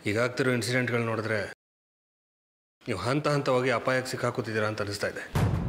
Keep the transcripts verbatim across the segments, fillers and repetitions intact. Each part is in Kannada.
ಈಗಾಗ್ತಿರೋ ಇನ್ಸಿಡೆಂಟ್ಗಳು ನೋಡಿದ್ರೆ ನೀವು ಹಂತ ಹಂತವಾಗಿ ಅಪಾಯಕ್ಕೆ ಸಿಕ್ಕಾಕುತ್ತಿದ್ದೀರಾ ಅಂತ ಅನಿಸ್ತಾ ಇದೆ.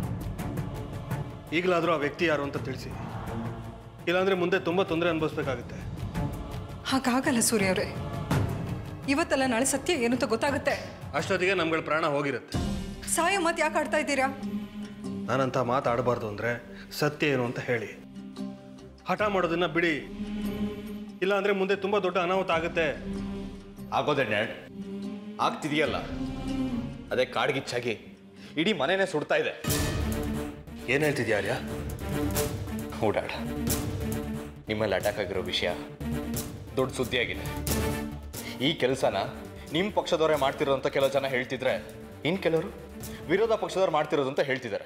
ಈಗಲಾದರೂ ಆ ವ್ಯಕ್ತಿ ಯಾರು ಅಂತ ತಿಳಿಸಿ, ಇಲ್ಲಾಂದ್ರೆ ಮುಂದೆ ತುಂಬ ತೊಂದರೆ ಅನುಭವಿಸ್ಬೇಕಾಗುತ್ತೆ. ಹಾಗಾಗಲ್ಲ ಸೂರ್ಯ ಅವರೇ, ಇವತ್ತಲ್ಲ ನಾಳೆ ಸತ್ಯ ಏನು ಅಂತ ಗೊತ್ತಾಗುತ್ತೆ. ಅಷ್ಟೊತ್ತಿಗೆ ನಮ್ಗಳ ಪ್ರಾಣ ಹೋಗಿರುತ್ತೆ. ಸಾಯ ಮಾತು ಯಾಕೆ ಆಡ್ತಾ ಇದ್ದೀರಾ? ನಾನಂತ ಮಾತಾಡಬಾರ್ದು ಅಂದರೆ ಸತ್ಯ ಏನು ಅಂತ ಹೇಳಿ, ಹಠ ಮಾಡೋದನ್ನ ಬಿಡಿ. ಇಲ್ಲ ಅಂದರೆ ಮುಂದೆ ತುಂಬ ದೊಡ್ಡ ಅನಾಹುತ ಆಗುತ್ತೆ. ಆಗೋದೆ ಡ್ಯಾಡ್, ಆಗ್ತಿದೆಯಲ್ಲ, ಅದೇ ಕಾಡ್ಗಿಚ್ಚಾಗಿ ಇಡೀ ಮನೆನೇ ಸುಡ್ತಾ ಇದೆ. ಏನು ಹೇಳ್ತಿದ್ಯಾ ಆರ್ಯ? ಹ್ಞೂ ಡ್ಯಾಡ್, ನಿಮ್ಮಲ್ಲಿ ಅಟ್ಯಾಕ್ ಆಗಿರೋ ವಿಷಯ ದೊಡ್ಡ ಸುದ್ದಿಯಾಗಿದೆ. ಈ ಕೆಲಸನ ನಿಮ್ಮ ಪಕ್ಷದವರೇ ಮಾಡ್ತಿರೋ ಅಂತ ಕೆಲವು ಜನ ಹೇಳ್ತಿದ್ರೆ, ಇನ್ನು ಕೆಲವರು ವಿರೋಧ ಪಕ್ಷದವ್ರು ಮಾಡ್ತಿರೋದು ಅಂತ ಹೇಳ್ತಿದ್ದಾರೆ.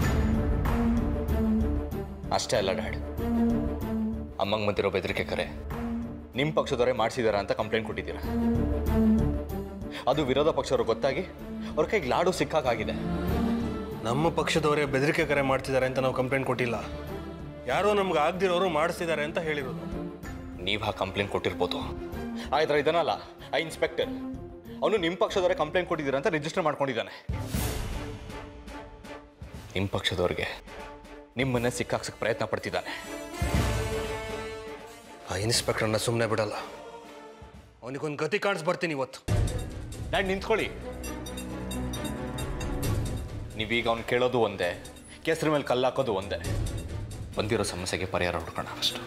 ಅಷ್ಟೇ ಅಲ್ಲ ಡ್ಯಾಡ್, ಅಮ್ಮಂಗೆ ಬಂದಿರೋ ಬೆದರಿಕೆ ಕರೆ ನಿಮ್ಮ ಪಕ್ಷದವರೇ ಮಾಡಿಸಿದಾರ ಅಂತ ಕಂಪ್ಲೇಂಟ್ ಕೊಟ್ಟಿದ್ದೀರಾ. ಅದು ವಿರೋಧ ಪಕ್ಷದವರು ಗೊತ್ತಾಗಿ ಅವ್ರ ಕೈಗೆ ಲಾಡು ಸಿಕ್ಕಾಗಿದೆ. ನಮ್ಮ ಪಕ್ಷದವರೇ ಬೆದರಿಕೆ ಕರೆ ಮಾಡ್ತಿದ್ದಾರೆ ಅಂತ ನಾವು ಕಂಪ್ಲೇಂಟ್ ಕೊಟ್ಟಿಲ್ಲ. ಯಾರೋ ನಮ್ಗೆ ಆಗದಿರೋರು ಮಾಡಿಸ್ತಿದ್ದಾರೆ ಅಂತ ಹೇಳಿರೋದು. ನೀವು ಆ ಕಂಪ್ಲೇಂಟ್ ಕೊಟ್ಟಿರ್ಬೋದು, ಆಯ್ತರ ಇದನ್ನಲ್ಲ ಆ ಇನ್ಸ್ಪೆಕ್ಟರ್, ಅವನು ನಿಮ್ಮ ಪಕ್ಷದವರೇ ಕಂಪ್ಲೇಂಟ್ ಕೊಟ್ಟಿದ್ದೀರ ಅಂತ ರಿಜಿಸ್ಟರ್ ಮಾಡ್ಕೊಂಡಿದ್ದಾನೆ. ನಿಮ್ಮ ಪಕ್ಷದವ್ರಿಗೆ ನಿಮ್ಮನ್ನೇ ಸಿಕ್ಕಾಕ್ಸಕ್ಕೆ ಪ್ರಯತ್ನ ಪಡ್ತಿದ್ದಾನೆ. ಆ ಇನ್ಸ್ಪೆಕ್ಟರ್ನ ಸುಮ್ಮನೆ ಬಿಡಲ್ಲ. ಅವನಿಗೊಂದು ಗತಿ ಕಾಣಿಸ್ಬರ್ತೀನಿ ಇವತ್ತು. ಡ್ಯಾಡ್ ನಿಂತ್ಕೊಳ್ಳಿ. ನೀವೀಗ ಅವ್ನು ಕೇಳೋದು ಒಂದೇ, ಕೆಸರು ಮೇಲೆ ಕಲ್ಲಾಕೋದು ಒಂದೇ. ಬಂದಿರೋ ಸಮಸ್ಯೆಗೆ ಪರಿಹಾರ ಹುಡ್ಕೋಣ ಅಷ್ಟು.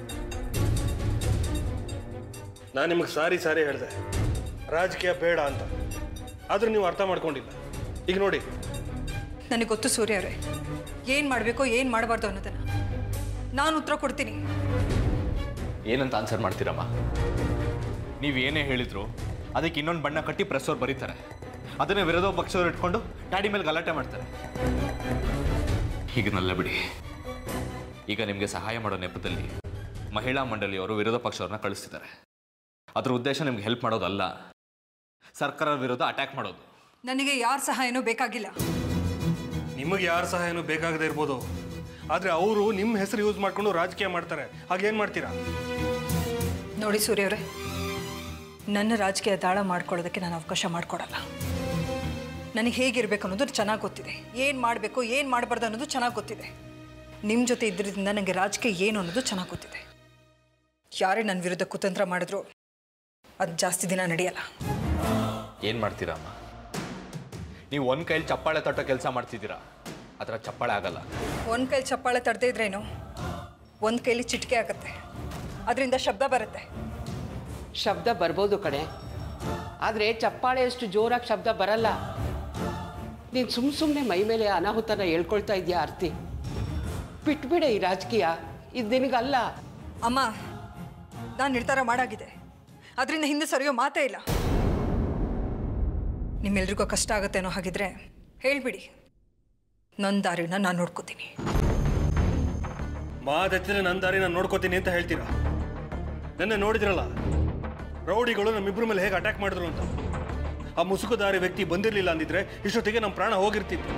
ನಾನು ನಿಮಗೆ ಸಾರಿ ಸಾರಿ ಹೇಳಿದೆ ರಾಜಕೀಯ ಬೇಡ ಅಂತ, ಆದರೂ ನೀವು ಅರ್ಥ ಮಾಡ್ಕೊಂಡಿಲ್ಲ. ಈಗ ನೋಡಿ, ನನಗೆ ಗೊತ್ತು ಸೂರ್ಯ ಅವರೇ, ಏನು ಮಾಡಬೇಕೋ ಏನು ಮಾಡಬಾರ್ದು ಅನ್ನೋದನ್ನ ನಾನು ಉತ್ತರ ಕೊಡ್ತೀನಿ. ಏನಂತ ಆನ್ಸರ್ ಮಾಡ್ತೀರಮ್ಮ? ನೀವು ಏನೇ ಹೇಳಿದ್ರು ಅದಕ್ಕೆ ಇನ್ನೊಂದು ಬಣ್ಣ ಕಟ್ಟಿ ಪ್ರೆಸ್ ಅವ್ರು ಬರೀತಾರೆ. ಅದನ್ನೇ ವಿರೋಧ ಪಕ್ಷದವ್ರು ಇಟ್ಕೊಂಡು ಡ್ಯಾಡಿ ಮೇಲೆ ಗಲಾಟೆ ಮಾಡ್ತಾರೆ. ಹೀಗನಲ್ಲ ಬಿಡಿ. ಈಗ ನಿಮಗೆ ಸಹಾಯ ಮಾಡೋ ನೆಪದಲ್ಲಿ ಮಹಿಳಾ ಮಂಡಳಿಯವರು ವಿರೋಧ ಪಕ್ಷವ್ರನ್ನ ಕಳಿಸ್ತಿದ್ದಾರೆ. ಅದ್ರ ಉದ್ದೇಶ ನಿಮ್ಗೆ ಹೆಲ್ಪ್ ಮಾಡೋದಲ್ಲ, ಸರ್ಕಾರದ ವಿರೋಧ ಅಟ್ಯಾಕ್ ಮಾಡೋದು. ನನಗೆ ಯಾರ ಸಹಾಯನೂ ಬೇಕಾಗಿಲ್ಲ. ನಿಮಗೆ ಯಾರ ಸಹಾಯನೂ ಬೇಕಾಗದೇ ಇರ್ಬೋದು, ಆದರೆ ಅವರು ನಿಮ್ಮ ಹೆಸರು ಯೂಸ್ ಮಾಡ್ಕೊಂಡು ರಾಜಕೀಯ ಮಾಡ್ತಾರೆ. ಹಾಗೇನು ಮಾಡ್ತೀರಾ? ನೋಡಿ ಸೂರ್ಯ ಅವರೇ, ನನ್ನ ರಾಜಕೀಯ ದಾಳ ಮಾಡ್ಕೊಳ್ಳೋದಕ್ಕೆ ನಾನು ಅವಕಾಶ ಮಾಡಿಕೊಡಲ್ಲ. ನನಗೆ ಹೇಗಿರಬೇಕು ಅನ್ನೋದು ಚೆನ್ನಾಗಿ ಗೊತ್ತಿದೆ. ಏನು ಮಾಡಬೇಕು ಏನು ಮಾಡಬಾರ್ದು ಅನ್ನೋದು ಚೆನ್ನಾಗಿ ಗೊತ್ತಿದೆ. ನಿಮ್ಮ ಜೊತೆ ಇದ್ರಿಂದ ನನಗೆ ರಾಜಕೀಯ ಏನು ಅನ್ನೋದು ಚೆನ್ನಾಗಿ ಗೊತ್ತಿದೆ. ಯಾರೇ ನನ್ನ ವಿರುದ್ಧ ಕುತಂತ್ರ ಮಾಡಿದ್ರು ಅದು ಜಾಸ್ತಿ ದಿನ ನಡೆಯಲ್ಲ. ಏನು ಮಾಡ್ತೀರಾ ಅಮ್ಮ? ನೀವು ಒಂದು ಕೈಲಿ ಚಪ್ಪಾಳೆ ತಟ್ಟೋ ಕೆಲಸ ಮಾಡ್ತಿದ್ದೀರಾ, ಅದರ ಚಪ್ಪಾಳೆ ಆಗಲ್ಲ. ಒಂದು ಕೈಲಿ ಚಪ್ಪಾಳೆ ತಟ್ಟದೇ ಇದ್ರೇನು, ಒಂದು ಕೈಲಿ ಚಿಟಿಕೆ ಆಗುತ್ತೆ, ಅದರಿಂದ ಶಬ್ದ ಬರುತ್ತೆ. ಶಬ್ದ ಬರ್ಬೋದು ಕಣೆ, ಆದರೆ ಚಪ್ಪಾಳೆಯಷ್ಟು ಜೋರಾಗಿ ಶಬ್ದ ಬರಲ್ಲ. ನೀನು ಸುಮ್ಮ ಸುಮ್ಮನೆ ಮೈ ಮೇಲೆ ಅನಾಹುತನ ಹೇಳ್ಕೊಳ್ತಾ ಇದೆಯಾ ಆರ್ತಿ? ಬಿಟ್ಬಿಡೆ ಈ ರಾಜಕೀಯ, ಇದು ನಿನಗಲ್ಲ. ಅಮ್ಮ, ನಾನು ನಿರ್ಧಾರ ಮಾಡಾಗಿದೆ, ಅದರಿಂದ ಹಿಂದೆ ಸರಿಯೋ ಮಾತೇ ಇಲ್ಲ. ನಿಮ್ಮೆಲ್ರಿಗೂ ಕಷ್ಟ ಆಗುತ್ತೇನೋ ಹಾಗಿದ್ರೆ ಹೇಳ್ಬಿಡಿ, ನನ್ನ ದಾರಿನ ನಾನು ನೋಡ್ಕೋತೀನಿ. ಮಾತೆತ್ತಿದ್ರೆ ನನ್ನ ದಾರಿ ನಾನು ನೋಡ್ಕೋತೀನಿ ಅಂತ ಹೇಳ್ತೀರಾ? ನೆನ್ನೆ ನೋಡಿದ್ರಲ್ಲ ರೌಡಿಗಳು ನಮ್ಮಿಬ್ಬರ ಮೇಲೆ ಹೇಗೆ ಅಟ್ಯಾಕ್ ಮಾಡಿದ್ರು ಅಂತ. ಆ ಮುಸುಕುದಾರಿ ವ್ಯಕ್ತಿ ಬಂದಿರಲಿಲ್ಲ ಅಂದಿದ್ರೆ ಇಷ್ಟೊತ್ತಿಗೆ ನಮ್ಮ ಪ್ರಾಣ ಹೋಗಿರ್ತಿತ್ತು.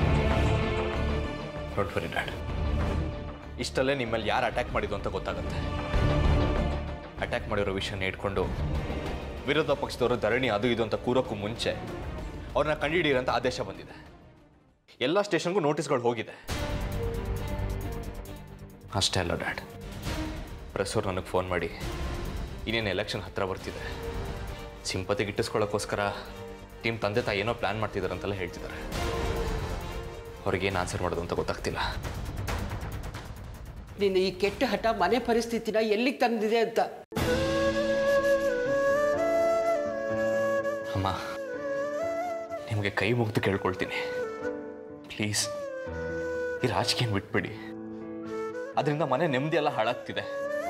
ಡೋಂಟ್ ವರಿ ಡ್ಯಾಡ್, ಇಷ್ಟಲ್ಲೇ ನಿಮ್ಮಲ್ಲಿ ಯಾರು ಅಟ್ಯಾಕ್ ಮಾಡಿದ್ದು ಅಂತ ಗೊತ್ತಾಗುತ್ತೆ. ಅಟ್ಯಾಕ್ ಮಾಡಿರೋ ವಿಷಯನ ಇಟ್ಕೊಂಡು ವಿರೋಧ ಪಕ್ಷದವರು ಧರಣಿ ಅದು ಇದು ಅಂತ ಕೂರೋಕ್ಕೂ ಮುಂಚೆ ಅವ್ರನ್ನ ಕಂಡುಹಿಡಿಯಿರಿ ಅಂತ ಆದೇಶ ಬಂದಿದೆ. ಎಲ್ಲ ಸ್ಟೇಷನ್ಗೂ ನೋಟಿಸ್ಗಳು ಹೋಗಿದೆ. ಅಷ್ಟೇ ಅಲ್ಲ ಡ್ಯಾಡ್, ಪ್ರೆಸ್ ಅವ್ರು ನನಗೆ ಫೋನ್ ಮಾಡಿ ಇನ್ನೇನು ಎಲೆಕ್ಷನ್ ಹತ್ತಿರ ಬರ್ತಿದೆ, ಸಿಂಪತಿ ಗಿಟ್ಟಿಸ್ಕೊಳ್ಳೋಕ್ಕೋಸ್ಕರ ಟೀಮ್ ತಂದೆ ತಾಯಿ ಏನೋ ಪ್ಲ್ಯಾನ್ ಮಾಡ್ತಿದ್ದಾರೆ ಅಂತೆಲ್ಲ ಹೇಳ್ತಿದ್ದಾರೆ. ಅವ್ರಿಗೇನು ಆನ್ಸರ್ ಮಾಡೋದು ಅಂತ ಗೊತ್ತಾಗ್ತಿಲ್ಲ. ನೀನು ಈ ಕೆಟ್ಟ ಹಠ ಮನೆ ಪರಿಸ್ಥಿತಿನ ಎಲ್ಲಿಗೆ ತಂದಿದೆ ಅಂತ. ಅಮ್ಮ, ನಿಮಗೆ ಕೈ ಮುಗಿದು ಕೇಳ್ಕೊಳ್ತೀನಿ, ಪ್ಲೀಸ್ ಈ ರಾಜಕೀಯ ಬಿಟ್ಬಿಡಿ. ಅದರಿಂದ ಮನೆ ನೆಮ್ಮದಿ ಎಲ್ಲ ಹಾಳಾಗ್ತಿದೆ.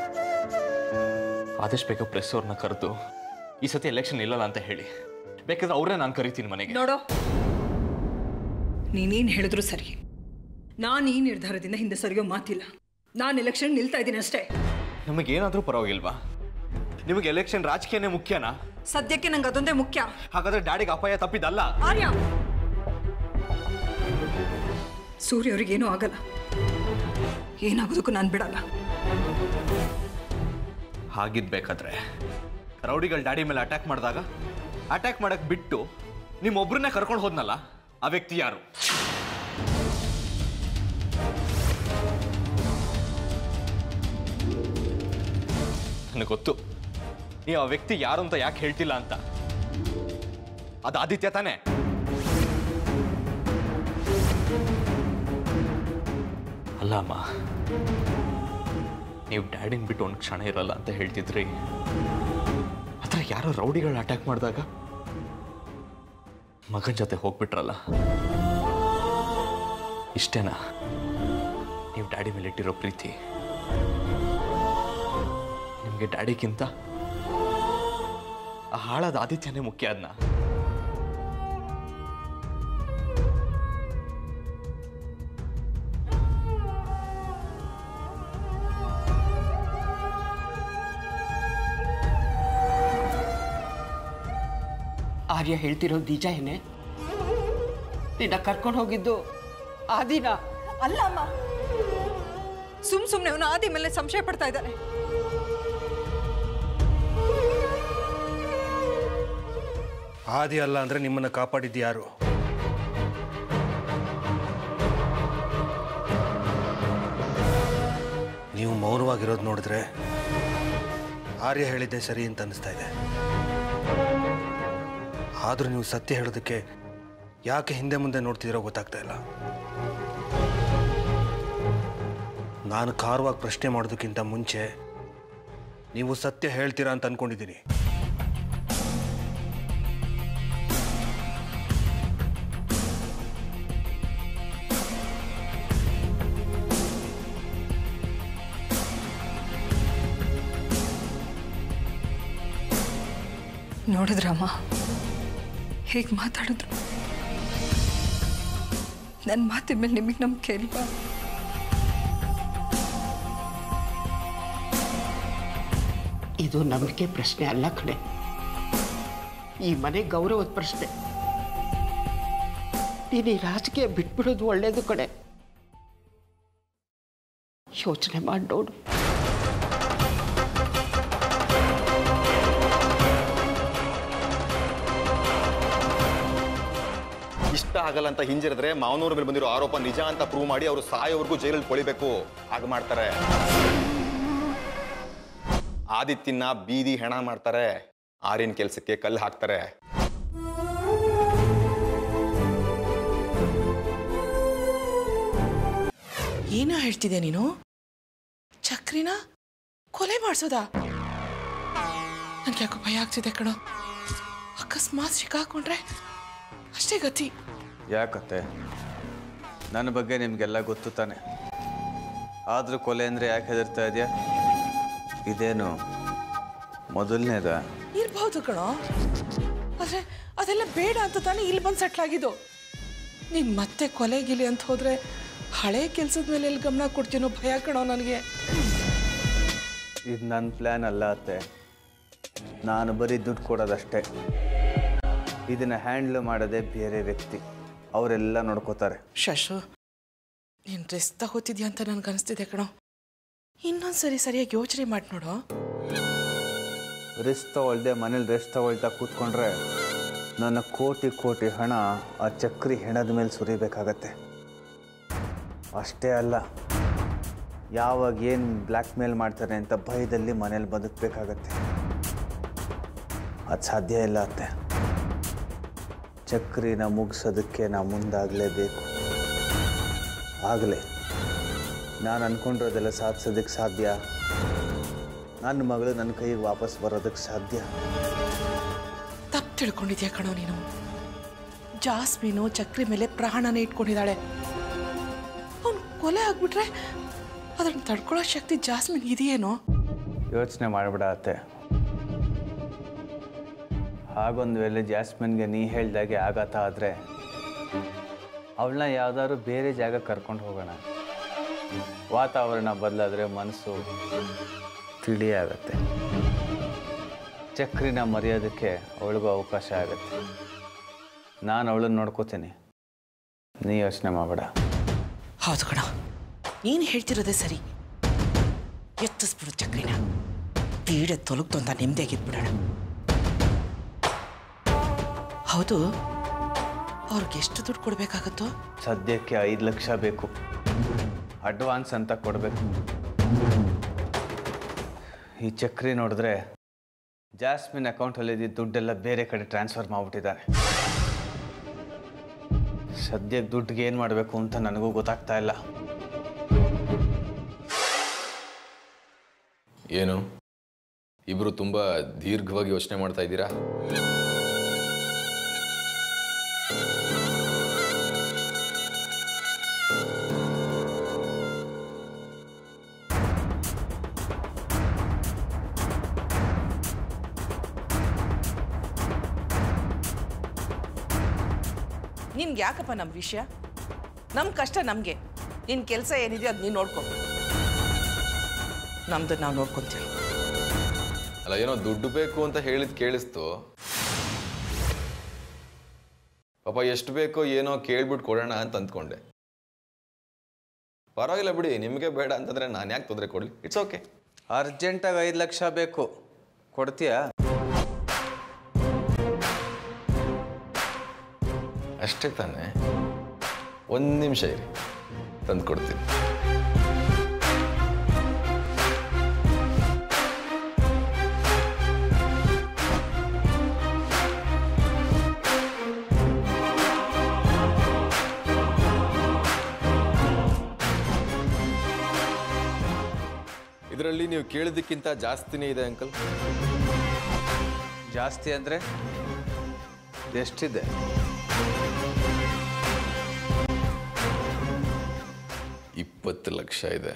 ಆದಷ್ಟು ಬೇಗ ಪ್ರೆಸ್ ಅವ್ರನ್ನ ಕರೆದು ಈ ಸತಿ ಎಲೆಕ್ಷನ್ ಇಲ್ಲಲ್ಲ ಅಂತ ಹೇಳಿ, ಬೇಕಾದ್ರೆ ಅವ್ರನ್ನೇ ನಾನು ಕರಿತೀನಿ ಮನೆಗೆ. ನೋಡೋ, ನೀನೇನು ಹೇಳಿದ್ರು ಸರಿ, ನಾನು ಈ ನಿರ್ಧಾರದಿಂದ ಹಿಂದೆ ಸರಿಯೋ ಮಾತಿಲ್ಲ. ನಾನು ಎಲೆಕ್ಷನ್ ನಿಲ್ತಾ ಇದ್ದೀನಿ ಅಷ್ಟೇ. ನಮಗೇನಾದರೂ ಪರವಾಗಿಲ್ವಾ? ನಿಮಗೆ ಎಲೆಕ್ಷನ್ ರಾಜಕೀಯನೇ ಮುಖ್ಯನಾ? ಸದ್ಯಕ್ಕೆ ನಂಗೆ ಅದೊಂದೇ ಮುಖ್ಯ. ಹಾಗಾದ್ರೆ ಡ್ಯಾಡಿಗೆ ಅಪಾಯ ತಪ್ಪಿದ್ದಲ್ಲ. ಆರ್ಯ, ಸೂರ್ಯ ಅವ್ರಿಗೇನೂ ಆಗಲ್ಲ, ಏನಾಗೋದಕ್ಕೂ ನಾನು ಬಿಡಲ್ಲ. ಹಾಗಿದ್ಬೇಕಾದ್ರೆ ರೌಡಿಗಳು ಡ್ಯಾಡಿ ಮೇಲೆ ಅಟ್ಯಾಕ್ ಮಾಡಿದಾಗ ಅಟ್ಯಾಕ್ ಮಾಡಕ್ಕೆ ಬಿಟ್ಟು ನಿಮ್ಮೊಬ್ಬರನ್ನೇ ಕರ್ಕೊಂಡು ಹೋದ್ನಲ್ಲ, ಆ ವ್ಯಕ್ತಿ ಯಾರು? ನನಗೆ ಗೊತ್ತು ನೀವು ಆ ವ್ಯಕ್ತಿ ಯಾರು ಅಂತ ಯಾಕೆ ಹೇಳ್ತಿಲ್ಲ ಅಂತ. ಅದು ಆದಿತ್ಯ ತಾನೇ? ಅಲ್ಲ ಅಮ್ಮ, ನೀವು ಡ್ಯಾಡಿನ ಬಿಟ್ಟು ಒಂದು ಕ್ಷಣ ಇರಲ್ಲ ಅಂತ ಹೇಳ್ತಿದ್ರಿ. ಆದ್ರೆ ಯಾರೋ ರೌಡಿಗಳು ಅಟ್ಯಾಕ್ ಮಾಡಿದಾಗ ಮಗನ ಜೊತೆ ಹೋಗ್ಬಿಟ್ರಲ್ಲ, ಇಷ್ಟೇನಾ ನೀವು ಡ್ಯಾಡಿ ಮೇಲೆ ಇಟ್ಟಿರೋ ಪ್ರೀತಿ? ನಿಮಗೆ ಡ್ಯಾಡಿಗಿಂತ ಆ ಹಾಳಾದ ಆದಿತ್ಯನೇ ಮುಖ್ಯ ಅದನ್ನ. ಆರ್ಯ ಹೇಳ್ತಿರೋದು ನಿಜ ಏನೇ? ನಿನ್ನ ಕರ್ಕೊಂಡು ಹೋಗಿದ್ದು ಆದಿನ? ಅಲ್ಲ ಅಮ್ಮ, ಸುಮ್ ಸುಮ್ನೆ ಅವನು ಆದಿ ಮೇಲೆ ಸಂಶಯ ಪಡ್ತಾ ಇದ್ದಾನೆ. ಆದಿ ಅಲ್ಲ ಅಂದ್ರೆ ನಿಮ್ಮನ್ನ ಕಾಪಾಡಿದ್ದು ಯಾರು? ನೀವು ಮೌನವಾಗಿರೋದು ನೋಡಿದ್ರೆ ಆರ್ಯ ಹೇಳಿದ್ದೆ ಸರಿ ಅಂತ ಅನಿಸ್ತಾ ಇದೆ. ಆದ್ರೂ ನೀವು ಸತ್ಯ ಹೇಳೋದಕ್ಕೆ ಯಾಕೆ ಹಿಂದೆ ಮುಂದೆ ನೋಡ್ತಿದ್ದೀರೋ ಗೊತ್ತಾಗ್ತಾ ಇಲ್ಲ. ನಾನು ಖಾರವಾಗಿ ಪ್ರಶ್ನೆ ಮಾಡೋದಕ್ಕಿಂತ ಮುಂಚೆ ನೀವು ಸತ್ಯ ಹೇಳ್ತೀರಾ ಅಂತ ಅನ್ಕೊಂಡಿದ್ದೀನಿ. ನೋಡಿದ್ರಮ್ಮ ಹೇಗೆ ಮಾತಾಡಿದ್ರು? ನನ್ನ ಮಾತಿನ ಮೇಲೆ ನಿಮಗೆ ನಂಬಿಕೆ ಇಲ್ವಾ? ಇದು ನಂಬಿಕೆ ಪ್ರಶ್ನೆ ಅಲ್ಲ ಕಣೆ, ಈ ಮನೆ ಗೌರವದ ಪ್ರಶ್ನೆ. ನೀನು ಈ ರಾಜಕೀಯ ಬಿಟ್ಬಿಡೋದು ಒಳ್ಳೇದು ಕಣೆ. ಯೋಚನೆ ಮಾಡಿ ನೋಡು. ಇಷ್ಟ ಆಗಲ್ಲ ಅಂತ ಹಿಂಜರಿದ್ರೆ ಮಾವನೂರ ಮೇಲೆ ಬಂದಿರೋ ಆರೋಪ ನಿಜ ಅಂತ ಪ್ರೂವ್ ಮಾಡಿ ಅವರು ಸಾಯೋವರೆಗೂ ಜೈಲಲ್ಲಿ ಕೊಳಿಬೇಕು. ಹಾಗೆ ಮಾಡ್ತಾರೆ. ಆದಿತ್ಯನ ಬೀದಿ ಹೆಣ ಮಾಡ್ತಾರೆ, ಆರ್ಯನ್ ಕೆಲ್ಸಕ್ಕೆ ಕಲ್ಲು ಹಾಕ್ತಾರೆ. ಏನೋ ಹೇಳ್ತಿದ್ಯಾ ನೀನು? ಚಕ್ರಿನ ಕೊಲೆ ಮಾಡಿಸೋದಾ? ನನ್ಗೆ ಯಾಕೋ ಭಯ ಆಗ್ತಿದೆ ಕಣೋ. ಅಕಸ್ಮಾತ್ ಸಿಕ್ಕಾಕೊಂಡ್ರೆ ಅಷ್ಟೇ ಗತಿ. ಯಾಕತ್ತೆ? ನನ್ನ ಬಗ್ಗೆ ನಿಮಗೆಲ್ಲ ಗೊತ್ತು ತಾನೆ. ಆದರೂ ಕೊಲೆ ಅಂದರೆ ಯಾಕೆ ಹೆದರ್ತಾ ಇದೆಯಾ? ಇದೇನು ಮೊದಲನೇದ? ಇರ್ಬಹುದು ಕಣೋ, ಆದರೆ ಅದೆಲ್ಲ ಬೇಡ ಅಂತ ತಾನೇ ಇಲ್ಲಿ ಬಂದು ಸೆಟ್ಲಾಗಿದ್ದು. ನೀನು ಮತ್ತೆ ಕೊಲೆ ಗಿಲಿ ಅಂತ ಹೋದರೆ ಹಳೆ ಕೆಲಸದ ಮೇಲೆ ಎಲ್ಲಿ ಗಮನ ಕೊಡ್ತೀನೋ ಭಯ ಕಣೋ ನನಗೆ. ಇದು ನನ್ನ ಪ್ಲ್ಯಾನ್ ಅಲ್ಲ ಅತ್ತೆ. ನಾನು ಬರೀ ದುಡ್ಡು ಕೊಡೋದಷ್ಟೇ. ಇದನ್ನು ಹ್ಯಾಂಡ್ಲ್ ಮಾಡೋದೇ ಬೇರೆ ವ್ಯಕ್ತಿ. ಅವರೆಲ್ಲ ನೋಡ್ಕೋತಾರೆ. ಶಶು, ನೀನು ರೆಸ್ಟ್ ತಗೋತಿದ್ಯಾ ಅಂತ ನನಗೆ ಅನಿಸ್ತಿದೆ ಕಣೋ. ಇನ್ನೊಂದು ಸರಿ ಸರಿಯಾಗಿ ಯೋಚನೆ ಮಾಡಿ ನೋಡು. ರೆಸ್ಟ್ ತಗೊಳ್ದೆ ಮನೇಲಿ ರೆಸ್ಟ್ ತಗೊಳ್ತಾ ಕೂತ್ಕೊಂಡ್ರೆ ನನ್ನ ಕೋಟಿ ಕೋಟಿ ಹಣ ಆ ಚಕ್ರಿ ಹೆಣದ ಮೇಲೆ ಸುರಿಬೇಕಾಗತ್ತೆ. ಅಷ್ಟೇ ಅಲ್ಲ, ಯಾವಾಗ ಏನು ಬ್ಲ್ಯಾಕ್ ಮೇಲ್ ಮಾಡ್ತಾರೆ ಅಂತ ಭಯದಲ್ಲಿ ಮನೇಲಿ ಬದುಕಬೇಕಾಗತ್ತೆ. ಅದು ಸಾಧ್ಯ ಇಲ್ಲ ಅತ್ತೆ. ಚಕ್ರಿನ ಮುಗಿಸೋದಕ್ಕೆ ನಾ ಮುಂದಾಗಲೇಬೇಕು. ಆಗಲೇ ನಾನು ಅಂದ್ಕೊಂಡಿರೋದೆಲ್ಲ ಸಾಧಿಸೋದಕ್ಕೆ ಸಾಧ್ಯ. ನನ್ನ ಮಗಳು ನನ್ನ ಕೈಗೆ ವಾಪಸ್ ಬರೋದಕ್ಕೆ ಸಾಧ್ಯ. ತಪ್ಪು ತಿಳ್ಕೊಂಡಿದ್ಯಾ ಕಣೋ ನೀನು. ಜಾಸ್ಮೀನು ಚಕ್ರಿ ಮೇಲೆ ಪ್ರಾಣನೇ ಇಟ್ಕೊಂಡಿದ್ದಾಳೆ. ಅವನು ಕೊಲೆ ಆಗ್ಬಿಟ್ರೆ ಅದನ್ನು ತಡ್ಕೊಳ್ಳೋ ಶಕ್ತಿ ಜಾಸ್ಮಿನ್ ಇದೆಯೇನೋ? ಯೋಚನೆ ಮಾಡಬೇಡ ಅತ್ತೆ. ಹಾಗೊಂದು ವೇಳೆ ಜಾಸ್ಮಿನ್ಗೆ ನೀ ಹೇಳ್ದಾಗೆ ಆಘಾತ ಆದರೆ ಅವಳನ್ನ ಯಾವ್ದಾದ್ರು ಬೇರೆ ಜಾಗ ಕರ್ಕೊಂಡು ಹೋಗೋಣ. ವಾತಾವರಣ ಬದಲಾದರೆ ಮನಸ್ಸು ತಿಳಿ ಆಗತ್ತೆ. ಚಕ್ರಿನ ಮರೆಯೋದಕ್ಕೆ ಅವಳಿಗೂ ಅವಕಾಶ ಆಗುತ್ತೆ. ನಾನು ಅವಳನ್ನು ನೋಡ್ಕೋತೀನಿ, ನೀ ಯೋಚನೆ ಮಾಡಬೇಡ. ಹೌದು ಕಣ, ನೀನು ಹೇಳ್ತಿರೋದೇ ಸರಿ. ಎತ್ತಿಸ್ಬಿಡು ಚಕ್ರಿನ. ಪೀಡೆ ತೊಲಗ್ತು ಅಂತ ನೆಮ್ಮದಿಯಾಗಿದ್ಬಿಡೋಣ. ಹೌದು, ಅವ್ರಿಗೆ ಎಷ್ಟು ದುಡ್ಡು ಕೊಡಬೇಕಾಗತ್ತೋ? ಸದ್ಯಕ್ಕೆ ಐದು ಲಕ್ಷ ಬೇಕು, ಅಡ್ವಾನ್ಸ್ ಅಂತ ಕೊಡಬೇಕು. ಈ ಚಕ್ರಿ ನೋಡಿದ್ರೆ ಜಾಸ್ಮಿನ್ ಅಕೌಂಟಲ್ಲಿದ್ದ ದುಡ್ಡೆಲ್ಲ ಬೇರೆ ಕಡೆ ಟ್ರಾನ್ಸ್ಫರ್ ಮಾಡಿಬಿಟ್ಟಿದ್ದಾನೆ. ಸದ್ಯಕ್ಕೆ ದುಡ್ಡಿಗೆ ಏನು ಮಾಡಬೇಕು ಅಂತ ನನಗೂ ಗೊತ್ತಾಗ್ತಾ ಇಲ್ಲ. ಏನು ಇಬ್ರು ತುಂಬ ದೀರ್ಘವಾಗಿ ಯೋಚನೆ ಮಾಡ್ತಾ ಇದ್ದೀರಾ? ನಿನ್ಗೆ ಯಾಕಪ್ಪ ನಮ್ಮ ವಿಷಯ? ನಮ್ಮ ಕಷ್ಟ ನಮಗೆ. ನಿನ್ನ ಕೆಲಸ ಏನಿದೆಯೋ ಅದು ನೀನು ನೋಡ್ಕೊ, ನಮ್ದು ನಾವು ನೋಡ್ಕೊತೀವಿ. ಅಲ್ಲ, ಏನೋ ದುಡ್ಡು ಬೇಕು ಅಂತ ಹೇಳಿದ್ ಕೇಳಿಸ್ತು. ಪಾಪ ಎಷ್ಟು ಬೇಕೋ ಏನೋ ಕೇಳ್ಬಿಟ್ಟು ಕೊಡೋಣ ಅಂತ ಅಂದ್ಕೊಂಡೆ. ಪರವಾಗಿಲ್ಲ ಬಿಡಿ, ನಿಮಗೆ ಬೇಡ ಅಂತಂದ್ರೆ ನಾನು ಯಾಕೆ ತೊಂದರೆ ಕೊಡಲಿ? It's okay. ಅರ್ಜೆಂಟಾಗಿ ಐದು ಲಕ್ಷ ಬೇಕು, ಕೊಡ್ತೀಯಾ? ಅಷ್ಟೇ ತಾನೇ, ಒಂದು ನಿಮಿಷ ಇರಿ, ತಂದು ಕೊಡ್ತೀನಿ. ಇದರಲ್ಲಿ ನೀವು ಕೇಳಿದ್ದಕ್ಕಿಂತ ಜಾಸ್ತಿನೇ ಇದೆ ಅಂಕಲ್. ಜಾಸ್ತಿ ಅಂದರೆ ಎಷ್ಟಿದೆ? ಇಪ್ಪತ್ತು ಲಕ್ಷ ಇದೆ.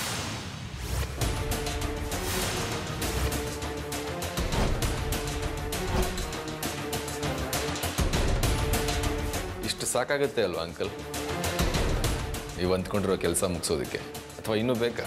ಇಷ್ಟು ಸಾಕಾಗುತ್ತೆ ಅಲ್ವಾ ಅಂಕಲ್ ನೀವು ಅಂದ್ಕೊಂಡಿರೋ ಕೆಲಸ ಮುಗಿಸೋದಕ್ಕೆ, ಅಥವಾ ಇನ್ನೂ ಬೇಕಾ?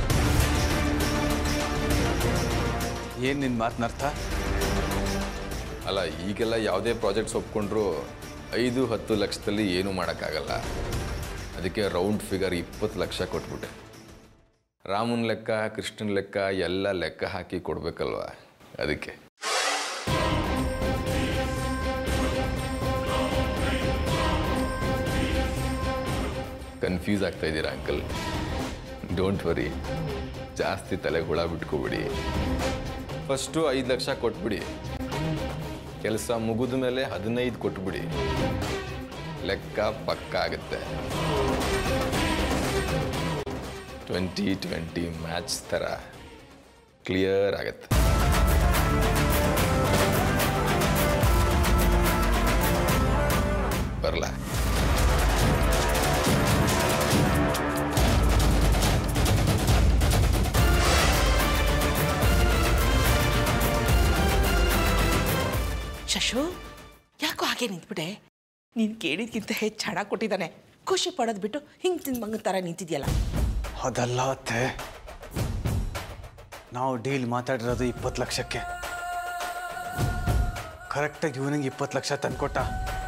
ಏನು ನಿನ್ನ ಮಾತಿನ ಅರ್ಥ? ಅಲ್ಲ, ಈಗೆಲ್ಲ ಯಾವುದೇ ಪ್ರಾಜೆಕ್ಟ್ಸ್ ಒಪ್ಕೊಂಡ್ರು ಐದು ಹತ್ತು ಲಕ್ಷದಲ್ಲಿ ಏನೂ ಮಾಡೋಕ್ಕಾಗಲ್ಲ. ಅದಕ್ಕೆ ರೌಂಡ್ ಫಿಗರ್ ಇಪ್ಪತ್ತು ಲಕ್ಷ ಕೊಟ್ಬಿಟ್ಟೆ. ರಾಮನ್ ಲೆಕ್ಕ, ಕೃಷ್ಣನ್ ಲೆಕ್ಕ ಎಲ್ಲ ಲೆಕ್ಕ ಹಾಕಿ ಕೊಡ್ಬೇಕಲ್ವಾ, ಅದಕ್ಕೆ. ಕನ್ಫ್ಯೂಸ್ ಆಗ್ತಾ ಇದ್ದೀರಾ ಅಂಕಲ್? ಡೋಂಟ್ ವರಿ, ಜಾಸ್ತಿ ತಲೆ ಹುಳ ಬಿಟ್ಕೋಬಿಡಿ. ಫಸ್ಟು ಐದು ಲಕ್ಷ ಕೊಟ್ಬಿಡಿ, ಕೆಲಸ ಮುಗಿದ ಮೇಲೆ ಹದಿನೈದು ಕೊಟ್ಬಿಡಿ, ಲೆಕ್ಕ ಪಕ್ಕ ಆಗುತ್ತೆ. ಟ್ವೆಂಟಿ ಟ್ವೆಂಟಿ ಮ್ಯಾಚ್ ಥರ ಕ್ಲಿಯರ್ ಆಗುತ್ತೆ. ಬರಲಾ? ಶಶು, ಯಾಕೋ ಹಾಗೆ ನಿಂತ್ಬಿಟ್ಟೆ? ನೀನು ಕೇಳಿದ್ಕಿಂತ ಹೆಚ್ಚು ಹಣ ಕೊಟ್ಟಿದ್ದಾನೆ, ಖುಷಿ ಪಡೋದು ಬಿಟ್ಟು ಹಿಂಗೆ ತಿಂದು ಮಂಗ ಥರ ನಿಂತಿದ್ಯಲ್ಲ. ಅದಲ್ಲ ಅತ್ತೆ, ನಾವು ಡೀಲ್ ಮಾತಾಡಿರೋದು ಇಪ್ಪತ್ತು ಲಕ್ಷಕ್ಕೆ. ಕರೆಕ್ಟಾಗಿ ಇವನಿಗೆ ಇಪ್ಪತ್ತು ಲಕ್ಷ ತಂದುಕೊಟ್ಟ.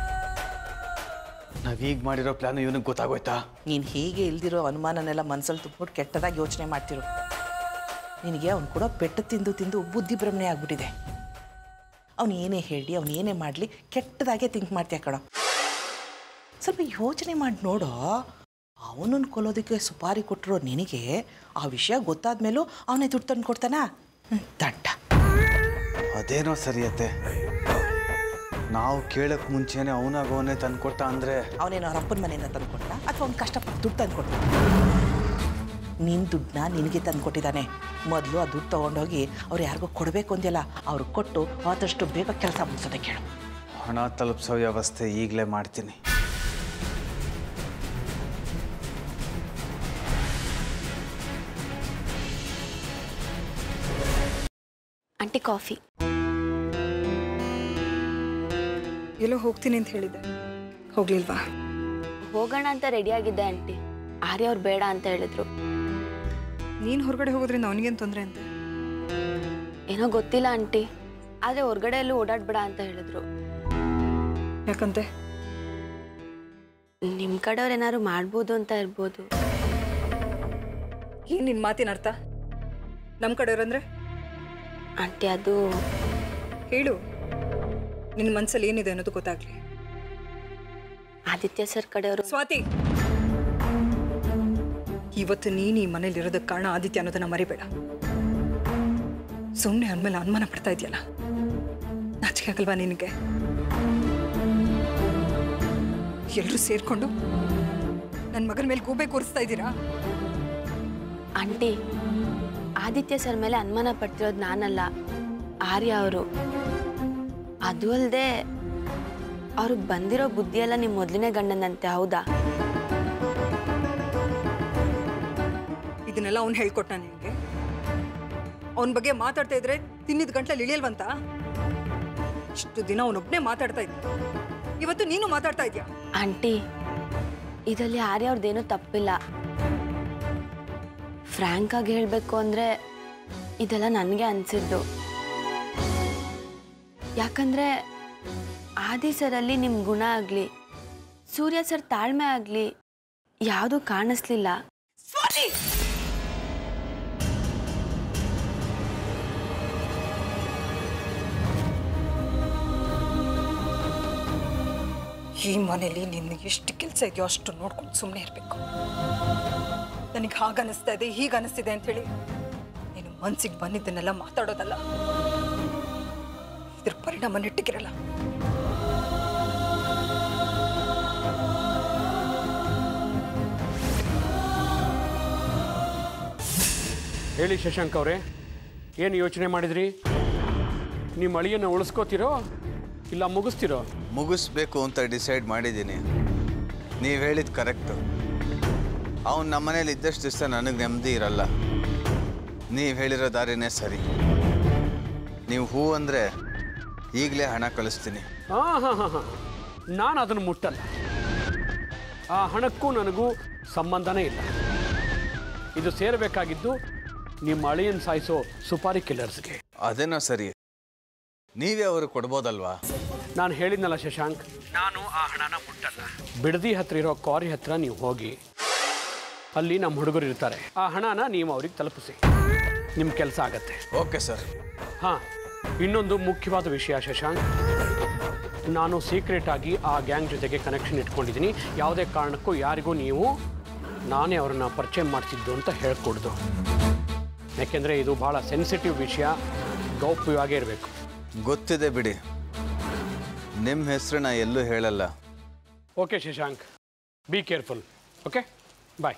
ನಾವೀಗ ಮಾಡಿರೋ ಪ್ಲಾನು ಇವನಿಗೆ ಗೊತ್ತಾಗೋಯ್ತಾ? ನೀನು ಹೀಗೆ ಇಲ್ದಿರೋ ಅನುಮಾನನೆಲ್ಲ ಮನಸ್ಸಲ್ಲಿ ತುಂಬಿಟ್ಟು ಕೆಟ್ಟದಾಗಿ ಯೋಚನೆ ಮಾಡ್ತಿರು. ನಿನಗೆ ಅವ್ನು ಕೂಡ ಪೆಟ್ಟು ತಿಂದು ತಿಂದು ಬುದ್ಧಿ ಭ್ರಮಣೆ ಆಗ್ಬಿಟ್ಟಿದೆ. ಅವನು ಏನೇ ಹೇಳಿ, ಅವನು ಏನೇ ಮಾಡಲಿ ಕೆಟ್ಟದಾಗೆ ಥಿಂಕ್ ಮಾಡ್ತೀಯ ಕಣೋ. ಸ್ವಲ್ಪ ಯೋಚನೆ ಮಾಡಿ ನೋಡೋ. ಅವನನ್ನು ಕೊಲ್ಲೋದಕ್ಕೆ ಸುಪಾರಿ ಕೊಟ್ಟಿರೋ ನಿನಗೆ ಆ ವಿಷಯ ಗೊತ್ತಾದ ಮೇಲೂ ಅವನೇ ದುಡ್ಡು ತಂದು ಕೊಡ್ತಾನ? ದಡ್ಡ. ಅದೇನೋ ಸರಿಯತ್ತೆ, ನಾವು ಕೇಳಕ್ಕೆ ಮುಂಚೆನೆ ಅವನಾಗವನೇ ತಂದು ಕೊಟ್ಟ ಅಂದರೆ ಅವನೇನೋ ಅವ್ರ ಅಪ್ಪನ ಮನೆಯಿಂದ ತಂದು ಕೊಟ್ಟ ಅಥವಾ ಅವ್ನು ಕಷ್ಟಪಟ್ಟು ದುಡ್ಡು ತಂದು ಕೊಟ್ಟ? ನಿನ್ನ ದುಡ್ಡನ್ನ ನಿನಗೆ ತಂದು ಕೊಟ್ಟಿದ್ದಾನೆ. ಮೊದಲು ಆ ದುಡ್ಡು ತೊಗೊಂಡೋಗಿ ಅವ್ರು ಯಾರಿಗೂ ಕೊಡಬೇಕು ಅಂದಿಲ್ಲ, ಅವ್ರಿಗೆ ಕೊಟ್ಟು ಆದಷ್ಟು ಬೇಗ ಕೆಲಸ ಮುಗಿಸೋದಕ್ಕೆ ಹೇಳು. ಹಣ ತಲುಪಿಸೋ ವ್ಯವಸ್ಥೆ ಈಗಲೇ ಮಾಡ್ತೀನಿ. Aunty, coffee. ಎಲ್ಲೋ ಹೋಗ್ತೀನಿ ಅಂತ ಹೇಳಿದ್ದೆ, ಹೋಗ್ಲಿಲ್ವಾ? ಹೋಗೋಣ ಅಂತ ರೆಡಿಯಾಗಿದ್ದೆ ಆಂಟಿ. ಆರ್ಯ ಅವ್ರು ಬೇಡ ಅಂತ ಹೇಳಿದ್ರು. ನೀನು ಹೊರಗಡೆ ಹೋಗೋದ್ರಿಂದ ಅವನಿಗೇನು ತೊಂದರೆ ಅಂತೆ? ಏನೋ ಗೊತ್ತಿಲ್ಲ ಆಂಟಿ, ಆದರೆ ಹೊರಗಡೆ ಎಲ್ಲೂ ಓಡಾಡ್ಬೇಡ ಅಂತ ಹೇಳಿದ್ರು. ಯಾಕಂತೆ? ನಿಮ್ಮ ಕಡೆಯವ್ರು ಏನಾದ್ರು ಮಾಡ್ಬೋದು ಅಂತ ಇರ್ಬೋದು. ಏನು ನಿನ್ನ ಮಾತಿನ ಅರ್ಥ? ನಮ್ಮ ಕಡೆಯವ್ರಂದ್ರೆ ಆಂಟಿ ಅದು ಹೇಳು, ನಿನ್ನ ಮನಸ್ಸಲ್ಲಿ ಏನಿದೆ ಅನ್ನೋದು ಗೊತ್ತಾಗ್ಲಿ. ಆದಿತ್ಯ ಸರ್ ಕಡೆಯವರು. ಸ್ವಾತಿ, ಇವತ್ತು ನೀನು ಈ ಮನೇಲಿ ಇರೋದಕ್ಕೆ ಕಾರಣ ಆದಿತ್ಯ ಅನ್ನೋದನ್ನ ಮರಿಬೇಡ. ಸುಮ್ಮನೆ ಅಂದಮೇಲೆ ಅನುಮಾನ ಪಡ್ತಾ ಇದೆಯಲ್ಲ, ನಾಚಿಕೆ ಆಗಲ್ವಾ ನಿನಗೆ? ಎಲ್ಲರೂ ಸೇರ್ಕೊಂಡು ನನ್ನ ಮಗನ ಮೇಲೆ ಗೂಬೆ ಕೂರಿಸ್ತಾ ಇದ್ದೀರಾ? ಆಂಟಿ, ಆದಿತ್ಯ ಸರ್ ಮೇಲೆ ಅನುಮಾನ ಪಡ್ತಿರೋದು ನಾನಲ್ಲ, ಆರ್ಯ ಅವರು. ಅದು ಅಲ್ಲದೆ ಅವ್ರಿಗೆ ಬಂದಿರೋ ಬುದ್ಧಿಯೆಲ್ಲ ನಿಮ್ಮ ಮೊದಲನೇ ಗಂಡನಂತೆ, ಹೌದಾ? ಇದನ್ನೆಲ್ಲ ಅವ್ನು ಹೇಳ್ಕೊಟ್ಟ ನಿನಗೆ? ಅವನ ಬಗ್ಗೆ ಮಾತಾಡ್ತಾ ಇದ್ರೆ ತಿನ್ನಿದ ಗಂಟ್ಲಲ್ಲಿ ಇಳಿಯಲ್ವಂತ? ಇಷ್ಟು ದಿನ ಅವನೊಬ್ಬನೇ ಮಾತಾಡ್ತಾ ಇದ್ದ, ಇವತ್ತು ನೀನು ಮಾತಾಡ್ತಾ ಇದೀಯ. ಆಂಟಿ, ಇದರಲ್ಲಿ ಆರ್ಯ ಅವ್ರದ್ದೇನೂ ತಪ್ಪಿಲ್ಲ. ಫ್ರ್ಯಾಂಕ್ ಆಗಿ ಹೇಳಬೇಕು ಅಂದರೆ ಇದೆಲ್ಲ ನನಗೆ ಅನಿಸಿದ್ದು. ಯಾಕಂದರೆ ಆದಿ ಸರಲ್ಲಿ ನಿಮ್ಮ ಗುಣ ಆಗಲಿ, ಸೂರ್ಯ ಸರ್ ತಾಳ್ಮೆ ಆಗಲಿ ಯಾವುದೂ ಕಾಣಿಸ್ಲಿಲ್ಲ. ಈ ಮನೇಲಿ ನಿನ್ಗೆ ಎಷ್ಟು ಕೆಲಸ ಇದೆಯೋ ಅಷ್ಟು ನೋಡ್ಕೊಂಡು ಸುಮ್ಮನೆ ಇರಬೇಕು. ನನಗೆ ಹಾಗನ್ನಿಸ್ತಾ ಇದೆ, ಹೀಗೆ ಅನ್ನಿಸ್ತಿದೆ ಅಂಥೇಳಿ ನೀನು ಮನ್ಸಿಗೆ ಬಂದಿದ್ದನ್ನೆಲ್ಲ ಮಾತಾಡೋದಲ್ಲ. ಇದ್ರ ಪರಿಣಾಮ ನೆಟ್ಟಿಗಿರಲ್ಲ. ಹೇಳಿ ಶಶಾಂಕ್ ಅವರೇ, ಏನು ಯೋಚನೆ ಮಾಡಿದ್ರಿ? ನಿಮ್ಮ ಅಳಿಯನ್ನು ಉಳಿಸ್ಕೋತಿರೋ ಇಲ್ಲ ಮುಗಿಸ್ತಿರೋ? ಮುಗಿಸ್ಬೇಕು ಅಂತ ಡಿಸೈಡ್ ಮಾಡಿದ್ದೀನಿ. ನೀವು ಹೇಳಿದ್ದು ಕರೆಕ್ಟು. ಅವನು ನಮ್ಮ ಮನೇಲಿ ಇದ್ದಷ್ಟು ದಿವಸ ನನಗೆ ನೆಮ್ಮದಿ ಇರಲ್ಲ. ನೀವು ಹೇಳಿರೋ ದಾರಿನೇ ಸರಿ. ನೀವು ಹೂ ಅಂದರೆ ಈಗಲೇ ಹಣ ಕಳಿಸ್ತೀನಿ. ಹಾಂ ಹಾಂ ಹಾಂ ಹಾಂ ನಾನು ಅದನ್ನು ಮುಟ್ಟಲ್ಲ. ಆ ಹಣಕ್ಕೂ ನನಗೂ ಸಂಬಂಧನೇ ಇಲ್ಲ. ಇದು ಸೇರಬೇಕಾಗಿದ್ದು ನಿಮ್ಮ ಅಳಿಯನ್ ಸಾಯಿಸೋ ಸುಪಾರಿ ಕಿಲ್ಲರ್ಸ್ಗೆ. ಅದೇನೋ ಸರಿ, ನೀವೇ ಅವರು ಕೊಡ್ಬೋದಲ್ವಾ? ನಾನು ಹೇಳಿದ್ನಲ್ಲ ಶಶಾಂಕ್, ನಾನು ಆ ಹಣನ ಮುಟ್ಟಲ್ಲ. ಬಿಡದಿ ಹತ್ರ ಇರೋ ಕ್ವಾರಿ ಹತ್ರ ನೀವು ಹೋಗಿ, ಅಲ್ಲಿ ನಮ್ಮ ಹುಡುಗರು ಇರ್ತಾರೆ. ಆ ಹಣನ ನೀವು ಅವ್ರಿಗೆ ತಲುಪಿಸಿ, ನಿಮ್ಮ ಕೆಲಸ ಆಗತ್ತೆ. Okay sir. ಹಾಂ, ಇನ್ನೊಂದು ಮುಖ್ಯವಾದ ವಿಷಯ ಶಶಾಂಕ್, ನಾನು ಸೀಕ್ರೆಟ್ ಆಗಿ ಆ ಗ್ಯಾಂಗ್ ಜೊತೆಗೆ ಕನೆಕ್ಷನ್ ಇಟ್ಕೊಂಡಿದ್ದೀನಿ. ಯಾವುದೇ ಕಾರಣಕ್ಕೂ ಯಾರಿಗೂ ನೀವು ನಾನೇ ಅವ್ರನ್ನ ಪರಿಚಯ ಮಾಡ್ತಿದ್ದು ಅಂತ ಹೇಳ್ಕೊಡ್ದು. ಯಾಕೆಂದರೆ ಇದು ಭಾಳ ಸೆನ್ಸಿಟಿವ್ ವಿಷಯ, ಗೌಪ್ಯವಾಗೇ ಇರಬೇಕು. ಗೊತ್ತಿದೆ ಬಿಡಿ, ನಿಮ್ಮ ಹೆಸರು ನಾ ಎಲ್ಲೂ ಹೇಳಲ್ಲ. Okay Shashank, be careful. Okay, bye.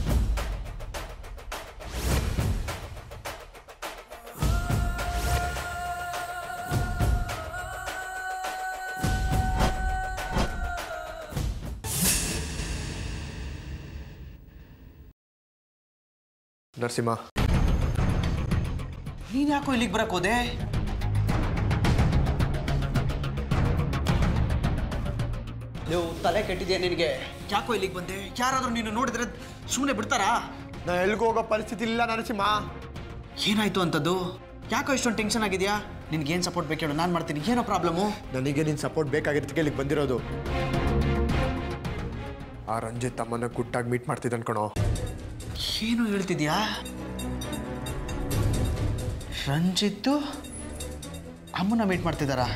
Narasimha, ನೀನು ಯಾಕೋ ಇಲ್ಲಿಗೆ ಬರಕ್ಕೆ ಹೋದೆ? ನೀವು ತಲೆ ಕೆಟ್ಟಿದ್ಯಾ ನಿನಗೆ? ಯಾಕೋ ಇಲ್ಲಿಗೆ ಬಂದೆ? ಯಾರಾದರೂ ನೀನು ನೋಡಿದ್ರೆ ಸುಮ್ಮನೆ ಬಿಡ್ತಾರಾ? ನಾ ಎಲ್ಗೂ ಹೋಗೋ ಪರಿಸ್ಥಿತಿ ಇಲ್ಲ ನರಸಿಂಹ. ಏನಾಯ್ತು ಅಂತದ್ದು? ಯಾಕೋ ಇಷ್ಟೊಂದು ಟೆನ್ಷನ್ ಆಗಿದೆಯಾ? ನಿನ್ಗೇನು ಸಪೋರ್ಟ್ ಬೇಕು ಹೇಳು, ನಾನು ಮಾಡ್ತೀನಿ. ಏನೋ ಪ್ರಾಬ್ಲಮ್ಮು? ನನಗೆ ನಿನ್ನ ಸಪೋರ್ಟ್ ಬೇಕಾಗಿರೋದಕ್ಕೆ ಇಲ್ಲಿಗೆ ಬಂದಿರೋದು. ಆ ರಂಜಿತ್ ಅಮ್ಮನ ಗುಟ್ಟಾಗಿ ಮೀಟ್ ಮಾಡ್ತಿದ್ದ ಅನ್ಕೊಣೋ. ಏನು ಹೇಳ್ತಿದ್ಯಾ? ರಂಜಿತ್ತು ಅಮ್ಮನ ಮೀಟ್ ಮಾಡ್ತಿದ್ದಾರಾ?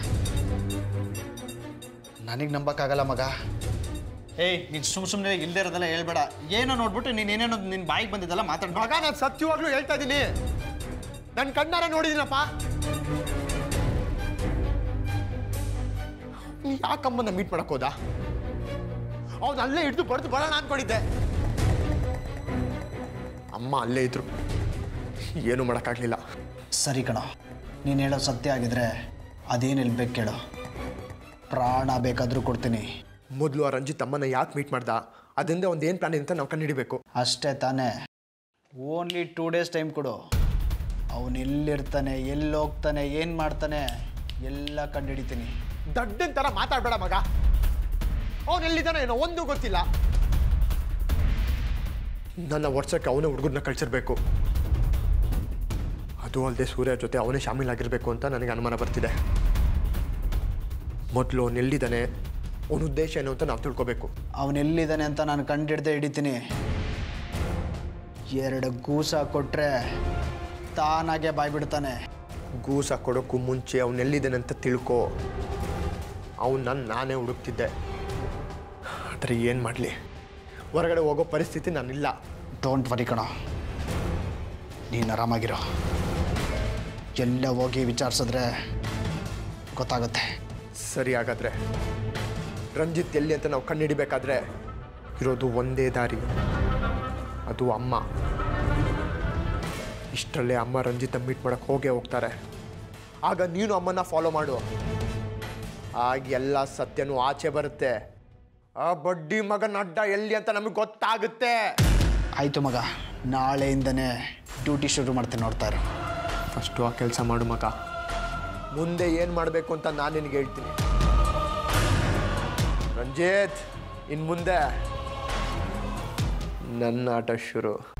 ನನಗೆ ನಂಬಕ್ಕಾಗಲ್ಲ ಮಗ. ಏಯ್, ನೀನು ಸುಮ್ಮ ಸುಮ್ಮನೆ ಇಲ್ಲದೆ ಇರೋದೆಲ್ಲ ಹೇಳ್ಬೇಡ. ಏನೋ ನೋಡ್ಬಿಟ್ಟು ನೀನು ಏನೇನೋ ನಿನ್ನ ಬಾಯಿಗೆ ಬಂದಿದ್ದಲ್ಲ ಮಾತಾಡ. ಮಗ, ನಾನು ಸತ್ಯವಾಗ್ಲೂ ಹೇಳ್ತಾ ಇದ್ದೀನಿ. ನನ್ನ ಕಣ್ಣಾರ ನೋಡಿದ್ದೀನಪ್ಪ. ಯಾಕಮ್ಮನ ಮೀಟ್ ಮಾಡಕ್ ಹೋದ? ಅವನು ಅಲ್ಲೇ ಹಿಡಿದು ಬಡ್ದು ಬರೋಣ ಅನ್ಕೊಂಡಿದ್ದೆ. ಅಮ್ಮ ಅಲ್ಲೇ ಇದ್ರು, ಏನು ಮಾಡೋಕ್ಕಾಗಲಿಲ್ಲ. ಸರಿ ಕಣ, ನೀನು ಹೇಳೋ ಸತ್ಯ ಆಗಿದ್ರೆ ಅದೇನು ಇಲ್ಬೇಕು ಕೇಳು, ಪ್ರಾಣ ಬೇಕಾದರೂ ಕೊಡ್ತೀನಿ. ಮೊದಲು ಆ ರಂಜಿತ್ ಅಮ್ಮನ ಯಾಕೆ ಮೀಟ್ ಮಾಡ್ದ, ಅದರಿಂದ ಒಂದು ಏನು ಪ್ಲಾನ್ ಇದೆ ಅಂತ ನಾವು ಕಂಡುಹಿಡಿಬೇಕು. ಅಷ್ಟೇ ತಾನೇ? ಓನ್ಲಿ ಟೂ ಡೇಸ್ ಟೈಮ್ ಕೊಡು. ಅವನು ಎಲ್ಲಿರ್ತಾನೆ, ಎಲ್ಲಿ ಹೋಗ್ತಾನೆ, ಏನು ಮಾಡ್ತಾನೆ ಎಲ್ಲ ಕಂಡುಹಿಡಿತೀನಿ. ದಡ್ಡನ್ ಥರ ಮಾತಾಡಬೇಡ ಮಗ. ಅವನು ಎಲ್ಲಿದ್ದಾನೆ ಏನೋ ಒಂದು ಗೊತ್ತಿಲ್ಲ. ನನ್ನ ವರ್ಷಕ್ಕೆ ಅವನೇ ಹುಡುಗರನ್ನ ಕಳಿಸಿರ್ಬೇಕು. ಅದು ಅಲ್ಲದೆ ಸೂರ್ಯ ಜೊತೆ ಅವನೇ ಶಾಮೀಲಾಗಿರಬೇಕು ಅಂತ ನನಗೆ ಅನುಮಾನ ಬರ್ತಿದೆ. ಮೊದಲು ಅವನು ಎಲ್ಲಿದ್ದಾನೆ, ಅವನ ಉದ್ದೇಶ ಏನು ಅಂತ ನಾವು ತಿಳ್ಕೊಬೇಕು. ಅವನೆಲ್ಲಿದ್ದಾನೆ ಅಂತ ನಾನು ಕಂಡಿಡ್ದೆ ಹಿಡಿತೀನಿ. ಎರಡು ಗೂಸ ಕೊಟ್ಟರೆ ತಾನಾಗೆ ಬಾಯ್ಬಿಡ್ತಾನೆ. ಗೂಸ ಕೊಡೋಕ್ಕೂ ಮುಂಚೆ ಅವನೆಲ್ಲಿದ್ದಾನಂತ ತಿಳ್ಕೊ. ಅವನು ನನ್ನ ನಾನೇ ಹುಡುಕ್ತಿದ್ದೆ. ಆದರೆ ಏನು ಮಾಡಲಿ, ಹೊರಗಡೆ ಹೋಗೋ ಪರಿಸ್ಥಿತಿ ನಾನಿಲ್ಲ. ಡೋಂಟ್ ವರಿ ಕಣ, ನೀನು ಆರಾಮಾಗಿರೋ. ಎಲ್ಲ ಹೋಗಿ ವಿಚಾರಿಸಿದ್ರೆ ಗೊತ್ತಾಗುತ್ತೆ. ಸರಿ, ಹಾಗಾದರೆ ರಂಜಿತ್ ಎಲ್ಲಿ ಅಂತ ನಾವು ಕಂಡುಹಿಡಿಬೇಕಾದ್ರೆ ಇರೋದು ಒಂದೇ ದಾರಿ, ಅದು ಅಮ್ಮ. ಇಷ್ಟರಲ್ಲೇ ಅಮ್ಮ ರಂಜಿತ ಮೀಟ್ ಮಾಡೋಕ್ಕೆ ಹೋಗೇ ಹೋಗ್ತಾರೆ. ಆಗ ನೀನು ಅಮ್ಮನ ಫಾಲೋ ಮಾಡು. ಆಗ ಎಲ್ಲ ಸತ್ಯನೂ ಆಚೆ ಬರುತ್ತೆ. ಆ ಬಡ್ಡಿ ಮಗನ ಅಡ್ಡ ಎಲ್ಲಿ ಅಂತ ನಮಗೆ ಗೊತ್ತಾಗುತ್ತೆ. ಆಯಿತು ಮಗ, ನಾಳೆಯಿಂದನೇ ಡ್ಯೂಟಿ ಶುರು ಮಾಡ್ತೇನೆ, ನೋಡ್ತಾ ಇರು. ಫಸ್ಟು ಆ ಕೆಲಸ ಮಾಡು ಮಗ. ಮುಂದೆ ಏನು ಮಾಡಬೇಕು ಅಂತ ನಾನು ನಿನಗೆ ಹೇಳ್ತೀನಿ. ರಂಜಿತ್, ಇನ್ನು ಮುಂದೆ ನನ್ನ ಆಟ ಶುರು.